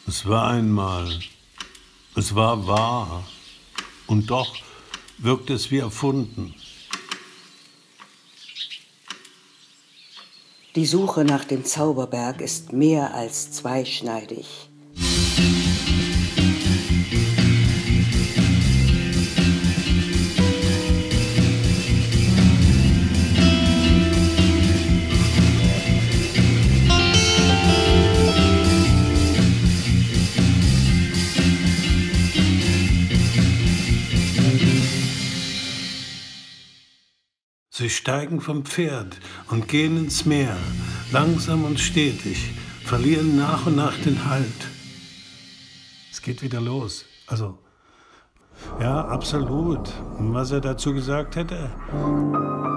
Es war einmal, es war wahr, und doch wirkt es wie erfunden. Die Suche nach dem Zauberberg ist mehr als zweischneidig. Sie steigen vom Pferd und gehen ins Meer, langsam und stetig, verlieren nach und nach den Halt. Es geht wieder los. Also, ja, absolut. Und was er dazu gesagt hätte?